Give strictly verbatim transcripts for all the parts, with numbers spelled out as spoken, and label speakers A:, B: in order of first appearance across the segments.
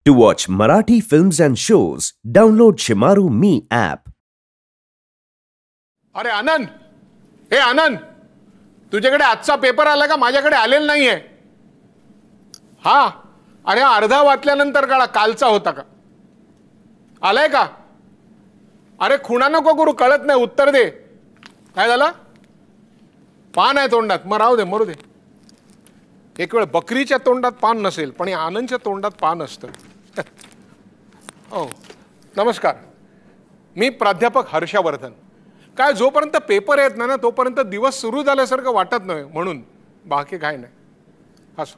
A: To watch Marathi films and shows, download Shimaru Me app.
B: अरे आनंद, हे आनंद, तुझ्याकडे आजचा पेपर आला का? माझ्याकडे आलेला नाहीये. हा, अरे अर्धा वाचल्यानंतर काळा कालचा होता का? आलाय का? अरे खुणा नको करू, कळत नाही, उत्तर दे. काय झालं? पान आहे तोंडात, मग राहू दे, मरू दे. एक वेळ बकरीच्या तोंडात पान नसेल, पण या आनंदच्या तोंडात पान असतं. हो, नमस्कार, मी प्राध्यापक हर्षवर्धन. काय जोपर्यंत पेपर येत नाही ना तोपर्यंत दिवस सुरू झाल्यासारखं वाटत नाही, म्हणून बाकी काय नाही. असं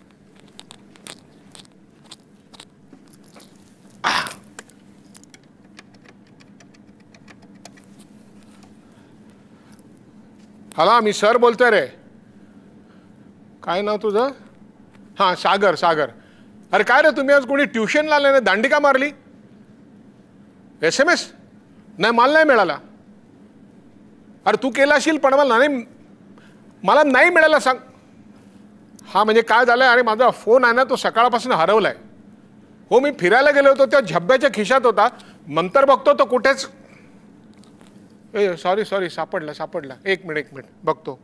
B: हॅलो, मी सर बोलतोय रे. काय नाव तुझं? हां, सागर. सागर, अरे काय रे, तुम्ही आज कोणी ट्युशनला आले नाही, दांडी का मारली? एस एम एस नाही, मला नाही मिळाला. अरे तू केला असेल, पण मला नाही, मला नाही मिळाला. सांग. हा म्हणजे काय झालंय? अरे माझा फोन आहे ना, तो सकाळपासून हरवलाय. हो, मी फिरायला गेलो होतो, त्या झब्ब्याच्या खिशात होता. नंतर बघतो तो कुठेच. ए सॉरी सॉरी सापडला सापडला एक मिनिट एक मिनिट बघतो.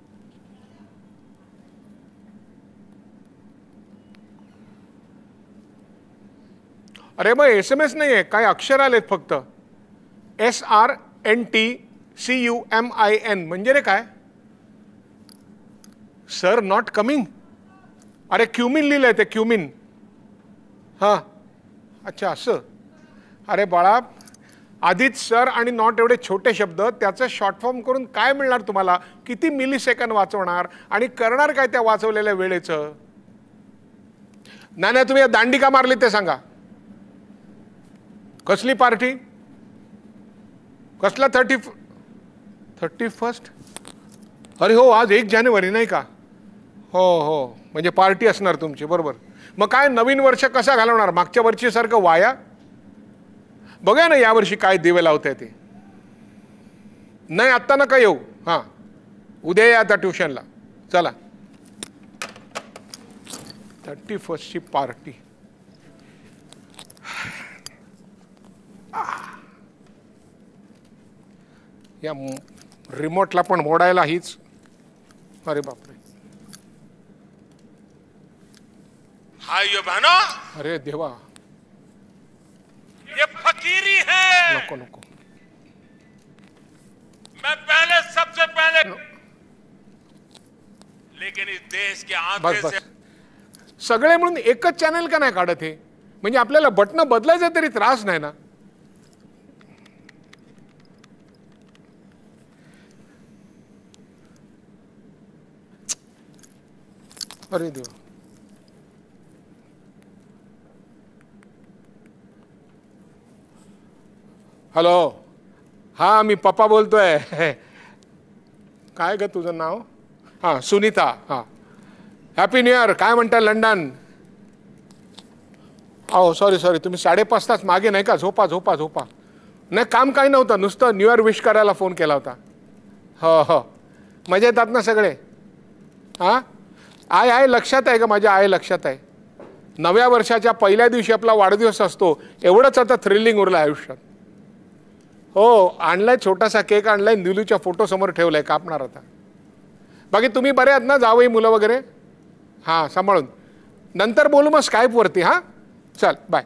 B: अरे मग एस एम एस नाही आहे, काय अक्षर आलेत फक्त. S R N T C U M I N म्हणजे रे काय? Sir not coming. अरे क्युमिन लिहिलंय ते, क्युमिन. हां, अच्छा असं. अरे बाळा, आधीच सर आणि नॉट एवढे छोटे शब्द, त्याचं शॉर्ट फॉर्म करून काय मिळणार तुम्हाला? किती मिली सेकंद वाचवणार आणि करणार काय त्या वाचवलेल्या वेळेचं? नाही नाही, तुम्ही दांडी का मारली ते सांगा. कसली पार्टी? कसला थर्टी थर्टी फर्स्ट? अरे हो, आज एक जानेवारी नाही का? हो हो, म्हणजे पार्टी असणार तुमची, बरोबर. मग काय नवीन वर्ष कसा घालवणार? मागच्या वर्षीसारखं वाया? बघा ना यावर्षी काय दिवे लावताय ते. नाही आत्ता नका येऊ. हां, उद्या या आता ट्युशनला. चला, थर्टी फर्स्टची पार्टी. या रिमोटला पण मोडायला हीच. अरे बापरे.
C: भाइयों बहनों,
B: अरे देवा,
C: ये फकीरी है.
B: नको नको.
C: मैं पहले सबसे पहले लेकिन इस देश के
B: बस
C: आंकड़े से
B: बस, सगळे म्हणून एकच चॅनल का नाही काढत? हे म्हणजे आपल्याला बटन बदलायचं तरी त्रास नाही ना. अरे देवा. हॅलो, हा मी पप्पा बोलतोय. काय ग तुझं नाव? हां, सुनीता. हां, हॅपी न्यू इयर. काय म्हणताय लंडन? अहो सॉरी सॉरी, तुम्ही साडेपाच तास मागे नाही का? झोपा झोपा झोपा. नाही, काम काही नव्हतं, नुसतं न्यू इयर विश करायला फोन केला होता. हो हो, मजा येतात ना सगळे? हां, आहे आहे, लक्षात आहे का? माझ्या आहे, लक्षात आहे. नव्या वर्षाच्या पहिल्या दिवशी आपला वाढदिवस असतो, एवढंच आता थ्रिलिंग उरलं आयुष्यात. हो, आणलाय छोटासा केक, आणलाय, निलूच्या फोटो समोर ठेवलाय, कापणार आता. बाकी तुम्ही बरे आहात ना? जावई मुलं वगैरे? हां, सांभाळून. नंतर बोलू मग स्काईपवरती. हां, चल बाय.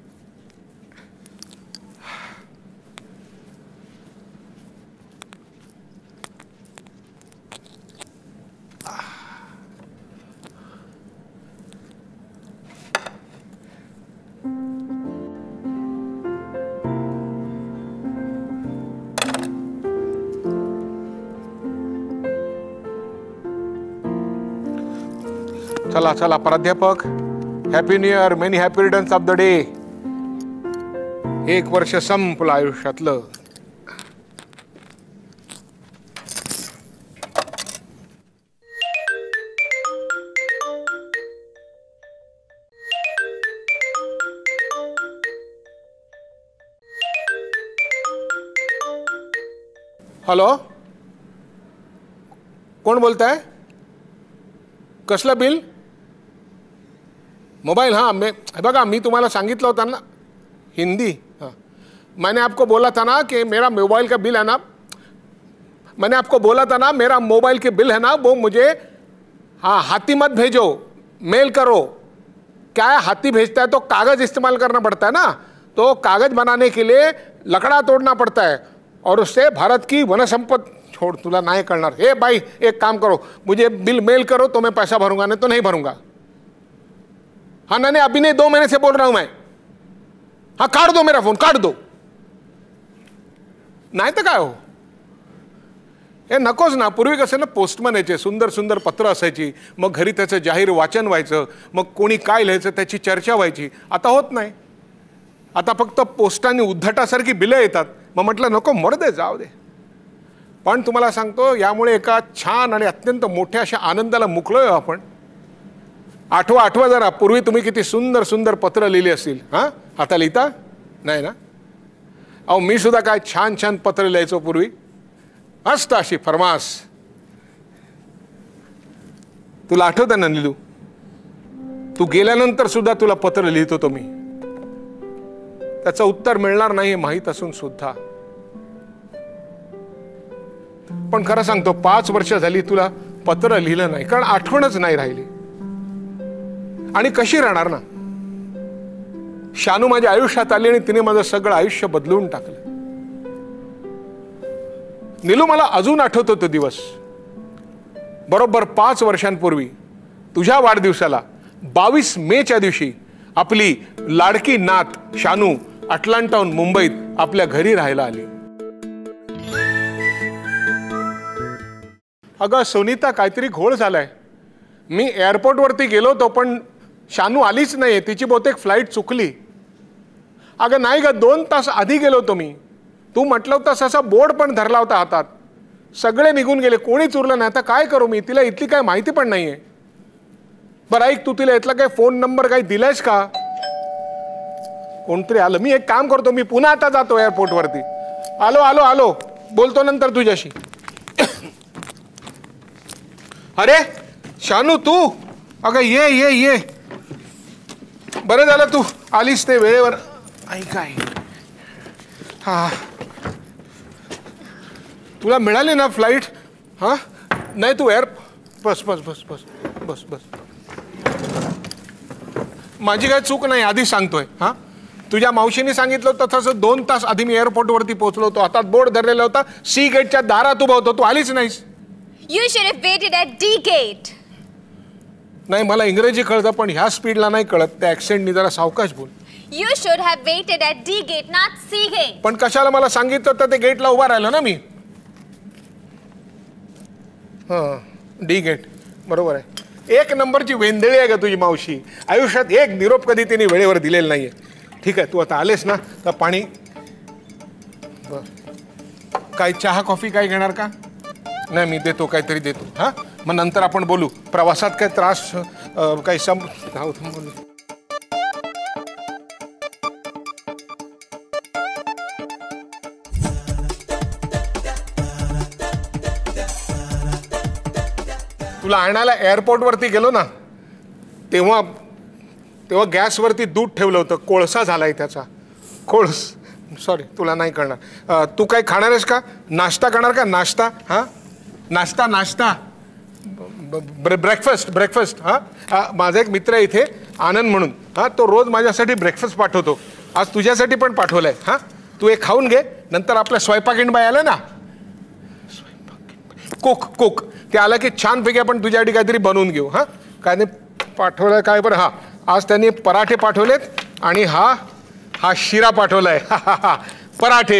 B: चला चला प्राध्यापक, happy new year, many happy returns of the day. एक वर्ष संपलं आयुष्यातलं. हॅलो, कोण बोलताय? कसलं बिल? मोबाइल, हाँ मैं बघा मी तुम्हाला सांगितलं होतं ना हिंदी, हाँ मैंने आपको बोला था ना कि मेरा मोबाइल का बिल है ना, मैंने आपको बोला था ना मेरा मोबाइल के बिल है ना वो मुझे, हाँ हाथी मत भेजो, मेल करो। क्या है, हाथी भेजता है तो कागज इस्तेमाल करना पड़ता है ना, तो कागज बनाने के लिए लकड़ा तोड़ना पड़ता है और उससे भारत की वन संपत्ति, छोड़ तुला नहीं करना। हे भाई एक काम करो, मुझे बिल मेल करो तो मैं पैसा भरूंगा, नहीं तो नहीं भरूंगा। हाँ नहीं अभी नहीं, दो महीने से बोल रहा हूं मैं। हाँ काट दो मेरा फोन, काट दो, नाही तर काय हो, हे नकोच ना। पूर्वी कसं ना पोस्टमन यायचे, सुंदर सुंदर पत्र असायची, मग घरी त्याचं जाहीर वाचन व्हायचं, मग कोणी काय लिहायचं त्याची चर्चा व्हायची। आता होत नाही, आता फक्त पोस्टाने उद्धटासारखी बिलं येतात। मग म्हटलं नको मरू दे, जाऊ दे। पण तुम्हाला सांगतो यामुळे एका छान आणि अत्यंत मोठ्या अशा आनंदाला मुकलोय आपण। आठवा आठवा जरा, पूर्वी तुम्ही किती सुंदर सुंदर पत्र लिहिले असतील, हां आता लिहिता नाही ना? अहो मी सुद्धा काय छान छान पत्र लिहायचो पूर्वी, मस्त अशी फरमास। तुला आठवतं ना नीलू, तू गेल्यानंतर सुद्धा तुला पत्र लिहित होतो मी, त्याचं उत्तर मिळणार नाही माहीत असून सुद्धा। पण खरं सांगतो पाच वर्ष झाली तुला पत्र लिहिलं नाही, कारण आठवणच नाही राहिली। आणि कशी राहणार ना, शानू माझ्या आयुष्यात आली आणि तिने माझं सगळं आयुष्य बदलून टाकलं। नीलू मला अजून आठवतो तो दिवस, बरोबर पाच वर्षांपूर्वी तुझ्या वाढदिवसाला बावीस मेच्या दिवशी आपली लाडकी नात शानू अटलांटाहून मुंबईत आपल्या घरी राहायला आली। अगं सुनीता काहीतरी घोळ झालाय, मी एअरपोर्टवरती गेलो तो पण शानू आलीच नाही, तिची बहुतेक फ्लाईट चुकली। अगं नाही ग, दोन तास आधी गेलो होतो मी, तू म्हटलं होतास असा बोर्ड पण धरला होता हातात, सगळे निघून गेले, कोणीच उरलं नाही। आता काय करू मी, तिला इथली काय माहिती पण नाहीये। बरं ऐक, तू तिला इथला काय फोन नंबर काही दिलायस का? कोणतरी आलं, मी एक काम करतो, मी पुन्हा आता जातो एअरपोर्टवरती। आलो आलो आलो, बोलतो नंतर तुझ्याशी। अरे शानू तू, अगं ये ये ये, बरं झालं तू आलीस ते वेळेवर। ऐक आहे, हा तुला मिळाली ना फ्लाईट? हां नाही तू एअर, बस बस बस बस बस बस, माझी काय चूक नाही, आधी सांगतोय। हां तुझ्या मावशीने सांगितलं होतं तसं दोन तास आधी मी एअरपोर्टवरती पोहोचलो होतो, हातात बोर्ड धरलेला होता, सी गेटच्या दारात उभा होतो, तू आलीच नाहीस।
D: You should have waited at D gate.
B: नाही मला इंग्रजी कळतं पण ह्या स्पीडला नाही कळत, त्या ॲक्सेंटनी जरा सावकाश बोल।
D: You should have waited at D gate, not C gate.
B: पण कशाला मला सांगितलं तर ते गेटला उभा राहिलो ना मी। हां डी गेट बरोबर आहे, एक नंबरची वेंदळी आहे का तुझी मावशी, आयुष्यात एक निरोप कधी तिने वेळेवर दिलेला नाहीये। ठीक आहे तू आता आलेस ना तर पाणी, काय चहा कॉफी काय घेणार का? नाही मी देतो, काहीतरी देतो। हां मग नंतर आपण बोलू, प्रवासात काय त्रास काही सम बोलू। तुला आणायला एअरपोर्टवरती गेलो ना तेव्हा तेव्हा गॅसवरती दूध ठेवलं होतं, कोळसा झालाय त्याचा, कोळस, सॉरी तुला नाही कळणार। तू काय खाणार आहेस का, नाश्ता करणार का? नाश्ता, हां नाश्ता नाश्ता ब्रेकफास्ट ब्रेकफास्ट। हां माझा एक मित्र आहे इथे आनंद म्हणून, हां तो रोज माझ्यासाठी ब्रेकफास्ट पाठवतो, आज तुझ्यासाठी पण पाठवलाय। हां तू एक खाऊन घे, नंतर आपल्या स्वयंपाकीण बाई आलं ना, कुक कुक ते आलं की छानपैकी आपण तुझ्यासाठी काहीतरी बनवून घेऊ। हां काय नाही पाठवलं काय बरं, हां आज त्यांनी पराठे पाठवलेत आणि हा हा शिरा पाठवलाय। पराठे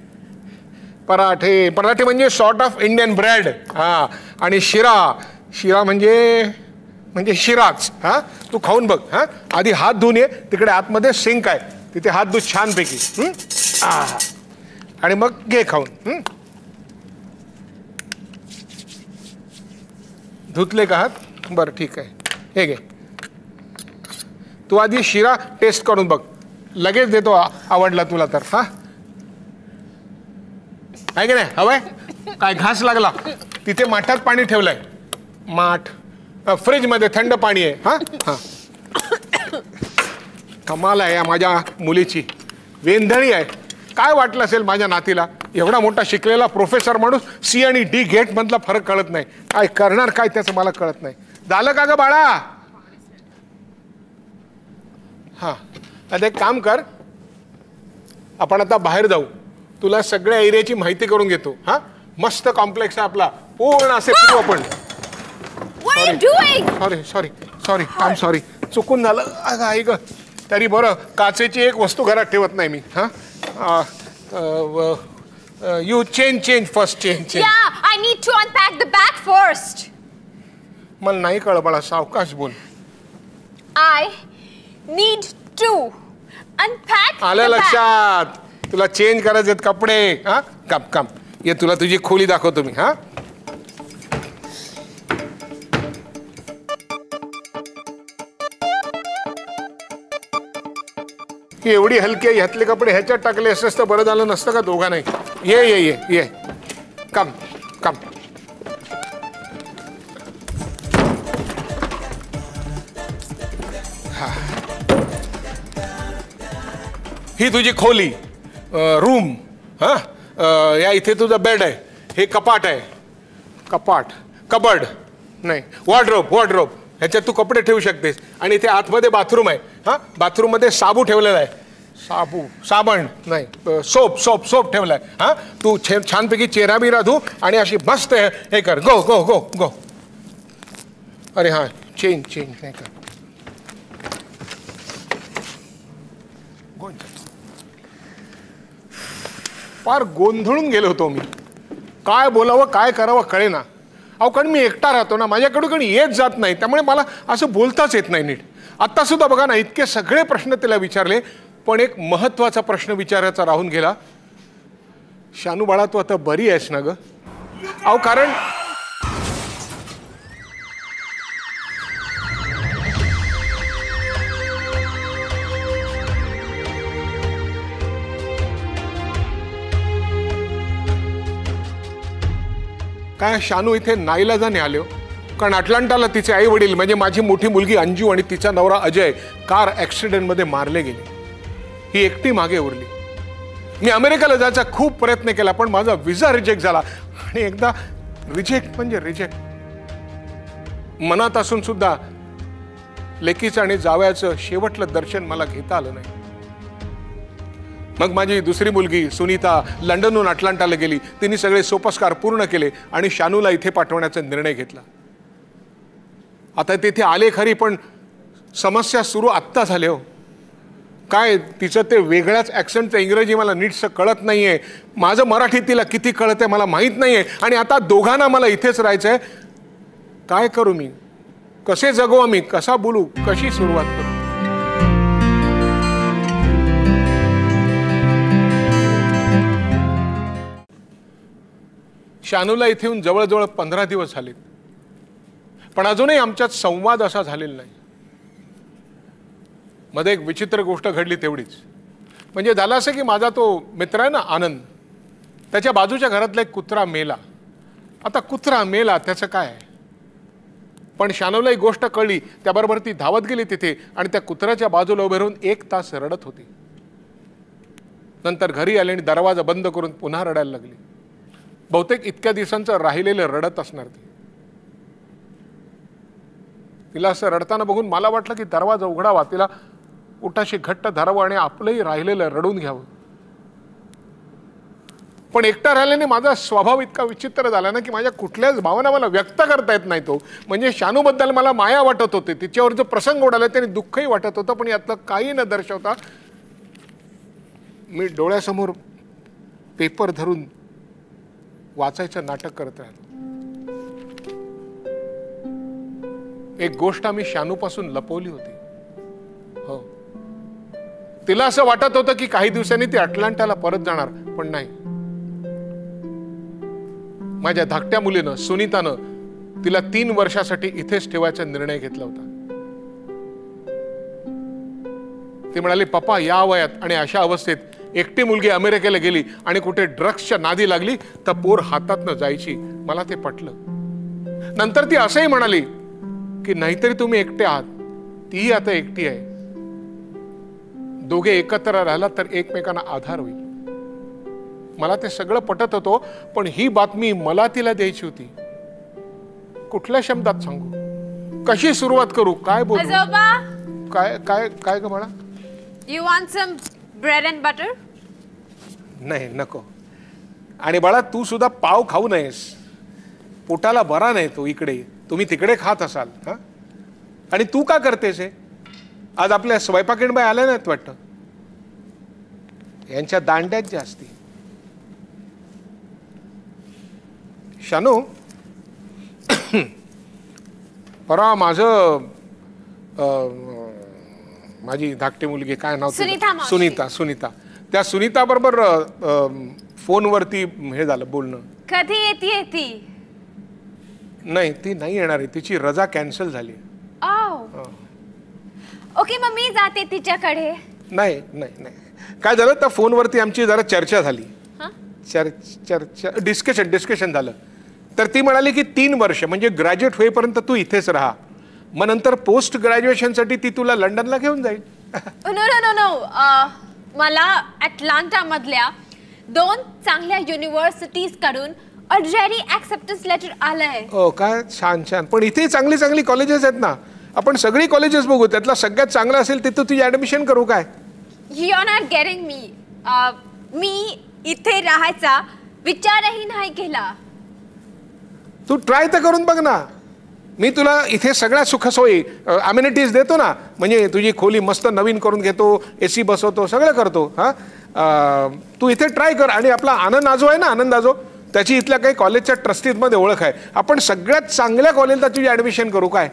B: पराठे पराठे म्हणजे सॉर्ट ऑफ इंडियन ब्रेड। हां आणि शिरा शिरा म्हणजे म्हणजे शिराच। हां तू खाऊन बघ, हां आधी हात धुवून ये, तिकडे आतमध्ये सिंक आहे, तिथे हात धु छानपैकी, आणि मग घे खाऊन। धुतले का हात? बरं ठीक आहे, हे घे तू आधी शिरा टेस्ट करून बघ, लगेच देतो आवडला तुला तर। हां आहे की नाही, हवंय काय घास लागला, तिथे माठात पाणी ठेवलंय, माठ फ्रीजमध्ये थंड पाणी आहे। हां हां कमाल आहे या माझ्या मुलीची, वेंधळी आहे. काय वाटलं असेल माझ्या नातीला, एवढा मोठा शिकलेला प्रोफेसर माणूस सी आणि डी गेट मधला फरक कळत नाही. काय करणार काय त्याचं मला कळत नाही. झालं का ग बाळा? हा, आता एक काम कर, आपण आता बाहेर जाऊ, तुला सगळ्या एरियाची माहिती करून घेतो. हा, मस्त कॉम्प्लेक्स आहे आपला, पूर्ण असे फिरू आपण. Sorry sorry sorry I am sorry, चुकून झालं. अगं आई ग, तरी बरं काचेची एक वस्तू घरात ठेवत नाही मी. हा, you change change first change change.
D: Yeah, I need to unpack the bag first.
B: मला नाही कळ बाळा, सावकाश बोल.
D: I need to unpack
B: आलं
D: the bag.
B: लक्षात, तुला चेंज करायचे कपडे. हा, काम काम ये, तुला तुझी खोली दाखवतो मी. हा, ही एवढी हलकी आहे, ह्यातले कपडे ह्याच्यात टाकले असतं तर बरं झालं नसतं का दोघा नाही. ये ये ये ये, कम कम. ही तुझी खोली, रूम. हा, या इथे तुझा बेड आहे, हे कपाट आहे, कपाट कबर्ड नाही, वॉर्डरोब वॉर्डरोब, ह्याच्यात तू कपडे ठेवू शकतेस. आणि इथे आतमध्ये बाथरूम आहे. हा, बाथरूम मध्ये साबू ठेवलेला आहे, साबू साबण नाही, सोप सोप सोप ठेवलाय. हा, तू छे छानपैकी चेहरा बिरा धू आणि अशी मस्त हे कर. गो गो गो गो. अरे हा, चेंज चेंज नाही कर. फार गोंधळून गेलो होतो मी, काय बोलावं काय करावं कळेना. अहो, कारण मी एकटा राहतो ना, माझ्याकडून कोणी येत जात नाही, त्यामुळे मला असं बोलताच येत नाही नीट. आत्ता सुद्धा बघा ना, इतके सगळे प्रश्न तिला विचारले, पण एक महत्वाचा प्रश्न विचारायचा राहून गेला. शानू बाळा, तू आता बरी आहेस ना ग? अहो, कारण काय, शानू इथे नाईलाजाने आले हो, कारण अटलांटाला तिचे आई वडील म्हणजे माझी मोठी मुलगी अंजू आणि तिचा नवरा अजय कार ॲक्सिडेंटमध्ये मारले गेले. ही एकटी मागे उरली. मी अमेरिकेला जायचा खूप प्रयत्न केला, पण माझा विजा रिजेक्ट झाला. आणि एकदा रिजेक्ट म्हणजे रिजेक्ट, मनात असून सुद्धा लेकीचं आणि जावयाचं शेवटलं दर्शन मला घेता आलं नाही. मग माझी दुसरी मुलगी सुनीता लंडनहून अटलांटाला गेली. तिने सगळे सोपस्कार पूर्ण केले आणि शानूला इथे पाठवण्याचा निर्णय घेतला. आता तिथे आले खरी, पण समस्या सुरू आत्ता झाले हो. काय, तिचं ते वेगळ्याच ॲक्सेंटचं इंग्रजी मला नीटसं कळत नाहीये, माझं मराठी तिला किती कळतंय मला माहीत नाहीये. आणि आता दोघांना मला इथेच राहायचंय. काय करू मी, कसे जगू आम्ही, कसा बोलू, कशी सुरुवात करू? शानूला इथे येऊन जवळजवळ पंधरा दिवस झाले, पण अजूनही आमच्यात संवाद असा झालेला नाही. मध्ये एक विचित्र गोष्ट घडली तेवढीच. म्हणजे झालं असं की माझा तो मित्र आहे ना आनंद, त्याच्या बाजूच्या घरातला एक कुत्रा मेला. आता कुत्रा मेला त्याचं काय आहे, पण शानूला एक गोष्ट कळली. त्याबरोबर ती धावत गेली तिथे आणि त्या कुत्र्याच्या बाजूला उभे राहून एक तास रडत होती. नंतर घरी आली आणि दरवाजा बंद करून पुन्हा रडायला लागली. बहुतेक इतक्या दिवसांचं राहिलेलं रडत असणार ती. तिला असं रडताना बघून मला वाटलं की दरवाजा उघडावा, तिला उठाशी घट्ट धरावं आणि आपलंही राहिलेलं रडून घ्यावं. पण एकटा राहिल्याने माझा स्वभाव इतका विचित्र झाला ना की माझ्या कुठल्याच भावना मला व्यक्त करता येत नाही. तो म्हणजे शानूबद्दल मला माया वाटत होते, तिच्यावर जो प्रसंग ओढाला त्याने दुःखही वाटत होतं, पण यातलं काही न दर्शवता मी डोळ्यासमोर पेपर धरून वाचायचं नाटक करत राहिलो. एक गोष्ट आम्ही शानूपासून लपवली होती. हो, तिला असं वाटत होतं की काही दिवसांनी ती अटलांटाला परत जाणार, पण नाही. माझ्या धाकट्या मुलीनं सुनीतानं तिला तीन वर्षासाठी इथेच ठेवायचा निर्णय घेतला होता. ती म्हणाली, पप्पा या वयात आणि अशा अवस्थेत एकटी मुलगी अमेरिकेला गेली आणि कुठे ड्रग्सच्या नादी लागली तर पोर हातातनं जायची. मला ते पटलं. नंतर ती असंही म्हणाली की नाहीतरी तुम्ही एकटे आहात, तीही आता एकटी आहे. दोघे एकत्र राहिला तर एकमेकांना आधार होईल. मला ते सगळं पटत होतं, पण ही बातमी मला तिला द्यायची होती. कुठल्या शब्दात सांगू, कशी सुरुवात करू, काय बोलू?
D: आजोबा,
B: काय काय काय ग मला?
D: you want some bread and butter?
B: नाही, नको. आणि बाळा, तू सुद्धा पाव खाऊ नयेस, पोटाला बरा नाही तो. इकडे तुम्ही तिकडे खात असाल. हा, आणि तू का करतेस हे? आज आपल्या स्वयंपाकीणबाई आल्या नाहीत वाटतं. यांच्या दांड्यात जास्ती. शानू, परवा माझं माझी धाकटी मुलगी, काय नाव?
D: सुनीता मावशी.
B: सुनीता सुनीता त्या सुनीता बरोबर फोनवरती हे झालं बोलणं.
D: कधी येते ती?
B: नाही, ती नाही येणार आहे, तिची रजा कॅन्सल झाली.
D: ओके, मग मी जाते तिच्याकडे.
B: नाही नाही नाही, काय झालं, त्या फोनवरती आमची जरा चर्चा झाली. चर्चा डिस्कशन डिस्कशन झालं. तर ती म्हणाली की तीन वर्ष म्हणजे ग्रॅज्युएट होईपर्यंत तू इथेच राहा, मग नंतर पोस्ट ग्रॅज्युएशनसाठी ती तुला लंडनला घेऊन जाईल.
D: नो नो नो नो मला अटलांटा मधल्या दोन चांगल्या युनिव्हर्सिटीज कडून ऑलरेडी ऍक्सेप्टन्स लेटर आलंय.
B: हो काय, छान छान. पण इथे चांगली चांगली कॉलेजेस आहेत ना, आपण सगळी कॉलेजेस बघू, त्यातला सगळ्यात चांगला असेल तिथं तुझी ऍडमिशन करू. काय
D: you are not getting me. मी इथे राहायचा विचारही नाही केला.
B: तू ट्राय तर करून बघ ना. मी तुला इथे सगळ्या सुखसोयी अम्युनिटीज देतो ना, म्हणजे तुझी खोली मस्त नवीन करून घेतो, एसी बसवतो, सगळं करतो. हा, तू इथे ट्राय कर. आणि आपला आनंद आजो आहे ना, आनंद आजो, त्याची इथल्या काही कॉलेजच्या ट्रस्टीजमध्ये ओळख आहे. आपण सगळ्यात चांगल्या कॉलेजला तुझी ऍडमिशन करू. काय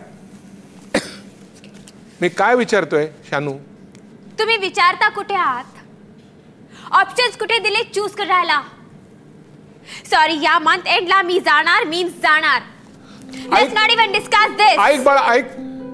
B: मी काय विचारतोय शानू?
D: तुम्ही विचारता कुठे आहात? ऑप्शन्स कुठे दिले चूज करायला? सॉरी, या मंथ एंडला मी जाणार मीन्स जाणार. Let's not even discuss this.
B: ऐक बाळा, ऐक.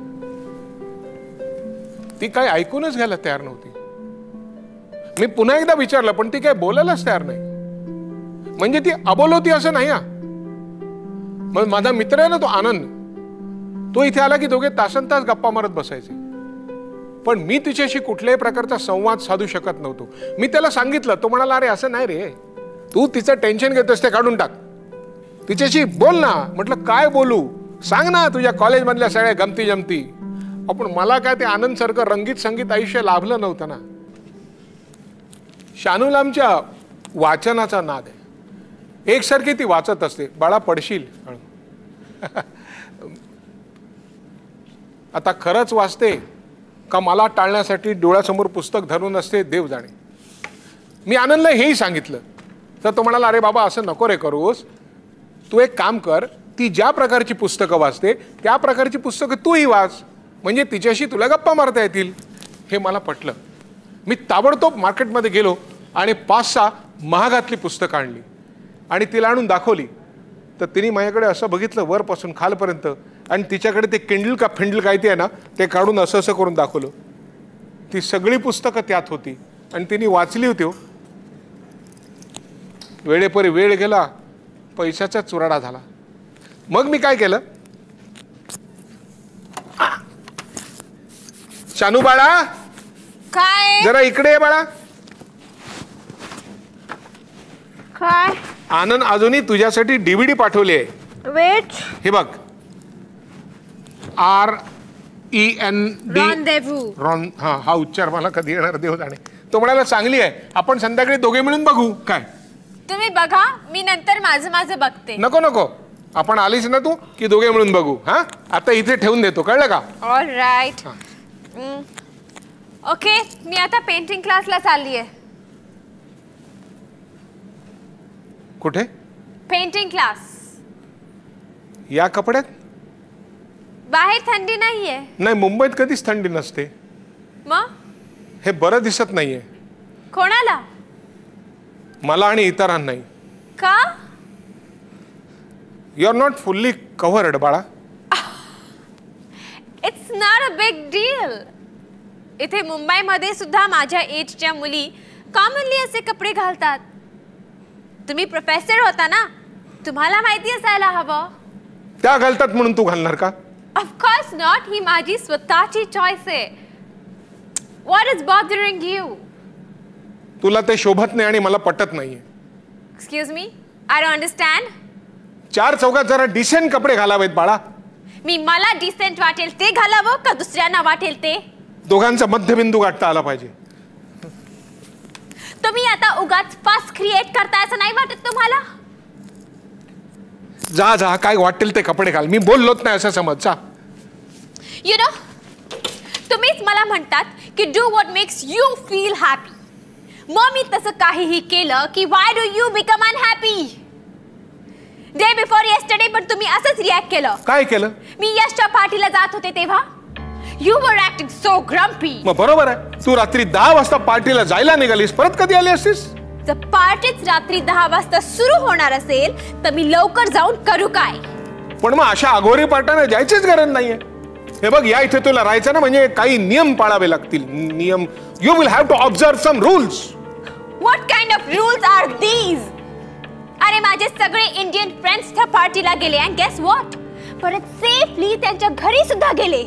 B: ती काय ऐकूनच घ्यायला तयार नव्हती. मी पुन्हा एकदा विचारलं, पण ती काय बोलायलाच तयार नाही. म्हणजे ती अबोल होती असं नाही. हा, मग माझा मित्र आहे ना तो आनंद, तो इथे आला की दोघे तासन तास गप्पा मारत बसायचे. पण मी तिच्याशी कुठल्याही प्रकारचा संवाद साधू शकत नव्हतो. मी त्याला सांगितलं, तो म्हणाला, अरे असं नाही रे, तू तिचं टेन्शन घेतोस ते काढून टाक, तिच्याशी बोल ना. म्हटलं काय बोलू, सांग ना तुझ्या कॉलेजमधल्या सगळ्या गमती जमती. आपण मला काय ते आनंद सारखं रंगीत संगीत आयुष्य लाभलं नव्हतं ना. शानूला आमच्या वाचनाचा नाद आहे, एकसारखी ती वाचत असते. बाळा पडशील. आता खरंच वाचते का मला टाळण्यासाठी डोळ्यासमोर पुस्तक धरून असते देव जाणे. मी आनंदला हेही सांगितलं, तर तो म्हणाला, अरे बाबा असं नको रे करूस, तू एक काम कर, ती ज्या प्रकारची पुस्तकं वाचते त्या प्रकारची पुस्तकं तूही वाच, म्हणजे तिच्याशी तुला गप्पा मारता येतील. हे मला पटलं. मी ताबडतोब मार्केटमध्ये गेलो आणि पाच सहा महागातली पुस्तकं आणली आणि तिला आणून दाखवली. तर तिने माझ्याकडे असं बघितलं वरपासून खालपर्यंत, आणि तिच्याकडे ते किंडल का फिंडल काय ते आहे ना, ते काढून असं असं करून दाखवलं. ती सगळी पुस्तकं त्यात होती आणि तिने वाचली होती. हो, वेळेपरी वेळ गेला, पैशाचा चुराडा झाला. मग मी काय केलं, शानू बाळा,
D: काय
B: जरा इकडे ये बाळा.
D: काय?
B: आनंद अजूनही तुझ्यासाठी डीव्हीडी पाठवली आहे.
D: वेट,
B: हे बघ, R E N D
D: rendezvous.
B: रॉन हा हा उच्चार मला कधी येणार देव जाणे. तो म्हणाला चांगली आहे, आपण संध्याकाळी दोघे मिळून बघू. काय
D: तुम्ही बघा, मी नंतर माझं माझं बघते.
B: नको नको, आपण आलीस ना तू की दोघे मिळून बघू. हा, आता इथे ठेवून देतो, कळलं का?
D: All right. ओके, मी आता पेंटिंग क्लासला चालली आहे.
B: कुठे?
D: Painting class.
B: या कपड्यात?
D: बाहेर थंडी नाहीये.
B: नाही, मुंबईत कधीच थंडी नसते.
D: मग
B: हे बरं दिसत नाहीये
D: कोणाला?
B: मला आणि इतरांनाही.
D: का?
B: You are not fully covered बाळा.
D: It's not a big deal. इथे मुंबईमध्ये सुद्धा माझ्या एजच्या मुली कॉमनली असे कपडे घालतात. तुम्ही प्रोफेसर होता ना, तुम्हाला माहिती असायला हवं.
B: त्या घालतात म्हणून तू घालणार का?
D: Of course not. ही माझी स्वतःची चॉईस आहे. What is bothering you?
B: तुला ते शोभत नाही आणि मला पटत नाहीये.
D: Excuse me? I don't understand.
B: चार चौकात जरा डिसेंट कपडे घालावेत बाळा.
D: मी मला डिसेंट वाटेल ते घालावं का दुसऱ्यांना वाटेल ते?
B: दोघांचा मध्यबिंदू गाठता आला पाहिजे.
D: तुम्ही आता उगाच फास क्रिएट करताय असं नाही वाटत तुम्हाला?
B: जा जा काय वाटेल ते कपडे घाल. मी बोललोच नाही असं समज. जा.
D: यु नो, तुम्हीच मला म्हणतात की do what makes you feel happy. मग मी तसं काहीही केलं की why do you become unhappy? Day before yesterday पण तुम्ही असंच रिॲक्ट केलं.
B: काय केलं?
D: मी यशच्या पार्टीला जात होते तेव्हा you were acting so grumpy.
B: मग बरोबर आहे. तू रात्री दहा वाजता पार्टीला जायला निघालीस, परत कधी आली असतीस?
D: जर पार्टीच रात्री दहा वाजता सुरू होणार असेल तर मी लवकर जाऊन करू काय?
B: पण मग अशा अघोरी पार्ट्याने जायचीच गरज नाहीये. हे बघ, या इथे तुला राहायचं ना म्हणजे काही नियम पाळावे लागतील. नियम. You will have to observe some rules.
D: What kind of rules are these? अरे माझे सगळे इंडियन फ्रेंड्स त्या पार्टीला गेले अँड गेस व्हॉट, परत सेफली त्यांच्या घरी सुद्धा गेले.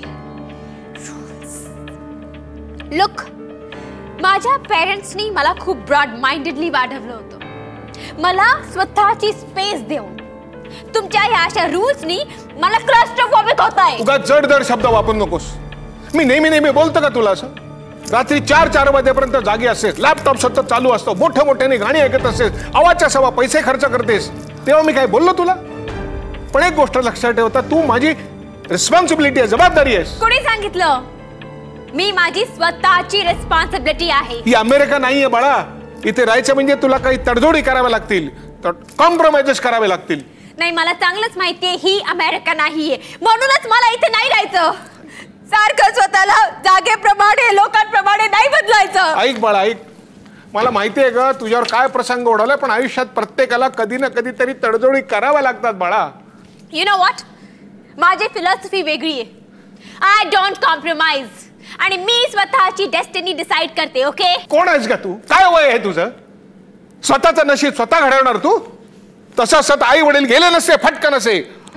D: लुक, माझ्या पेरेंट्सनी मला खूप ब्रॉड माइंडेडली वाढवलं होतं. मला स्वतःची स्पेस देऊन तुमच्या या अशा रूल्सनी मला क्लस्ट्रोफोबिक होतंय.
B: उगाच जड जड शब्द वापरू नकोस. मी नेहमी नेहमी बोलतो का तुला असं? रात्री चार चार वाजेपर्यंत जागी असतेस, लॅपटॉप सतत चालू असतो, मोठ्या मोठ्याने गाणी ऐकत असतेस, आवाजच्या सवा पैसे खर्च करतेस, तेव्हा मी काय बोललो तुला? पण एक गोष्ट लक्षात ठेवता, तू माझी रिस्पॉन्सिबिलिटी आहे, जबाबदारी आहेस.
D: कोणी सांगितलं? मी माझी स्वतःची रिस्पॉन्सिबिलिटी आहे.
B: ही अमेरिका नाहीये बाळा. इथे राहायचं म्हणजे तुला काही तडजोडी कराव्या लागतील, कॉम्प्रोमाइजेस करावे लागतील.
D: नाही, मला चांगलंच माहितीये ही अमेरिका नाहीये, म्हणूनच मला इथे नाही राहायचं. सारखं स्वतःला जागेप्रमाणे लोकांप्रमाणे नाही बदलायचं.
B: ऐक बाळा, ऐक. मला माहिती आहे ग तुझ्यावर काय प्रसंग ओढवलाय, पण आयुष्यात प्रत्येकाला कधी ना कधीतरी तडजोडी कराव्या लागतात बाळा.
D: यु नो व्हॉट, माझी फिलॉसॉफी वेगळी आहे. आय डोंट कॉम्प्रोमाइज आणि मी स्वतःची डेस्टिनी डिसाइड करते. ओके?
B: कोण आहेस का तू? काय वय आहे तुझं? स्वतःचं नशीब स्वतः घडवणार तू? तसं असत आई वडील गेले नसते, फटकन असे.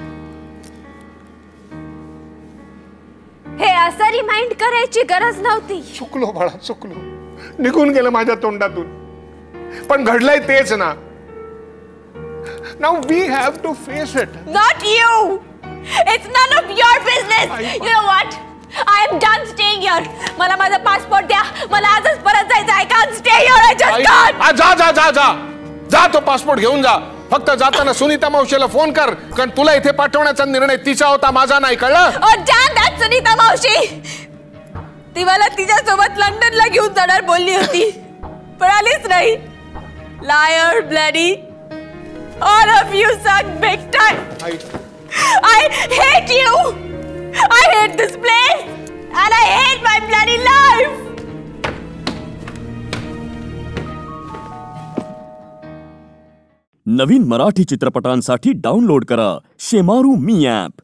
D: हे असं रिमाइंड करायची गरज नव्हती.
B: चुकलो बाळा, चुकलो. निघून गेलं माझ्या तोंडातून. पण घडलंय तेच ना. Now we have to face it.
D: Not you. It's none of your business. You know what, I am done staying here. मला माझा पासपोर्ट द्या. मला आजच परत जायचं. I can't stay here. I just can't.
B: जा जा जा जा जा तो पासपोर्ट घेऊन जा. फक्त जाताना सुनीता मावशीला फोन कर, कारण तुला इथे पाठवण्याचा निर्णय तिचा होता, माझा नाही. कळलं?
D: ओ डॅम दॅट सुनीता मावशी. ती मला तिच्यासोबत लंडनला घेऊन जाणार बोलली होती, पण आलीच नाही. Liar, bloody, all of you suck big time. I hate you. I hate this place and I hate my bloody life.
E: नवीन मराठी चित्रपटांसाठी डाउनलोड करा शेमारू मी ॲप.